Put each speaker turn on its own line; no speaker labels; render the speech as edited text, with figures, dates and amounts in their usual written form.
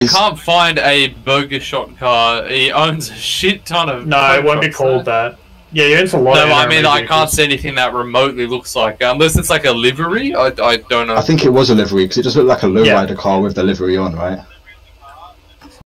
can't find a Burger Shot car. He owns a shit ton of.
No, it won't be called that. Yeah, he owns a lot.
No,
of
I mean I
vehicles.
can't see anything that remotely looks like unless it's like a livery. I don't know.
I think it was a livery because it just looked like a lowrider car with the livery on, right?